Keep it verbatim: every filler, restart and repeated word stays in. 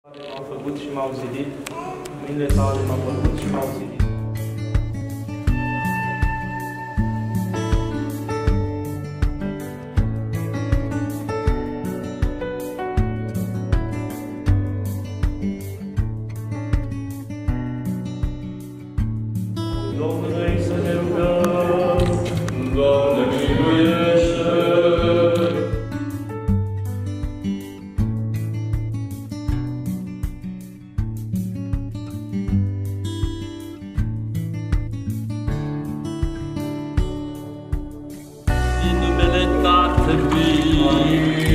M-au făcut și m-au zidit, mâinile tale m-au făcut și m-au zidit. Domnului să ne rugăm, Doamne miluiește! Din numele Tatălui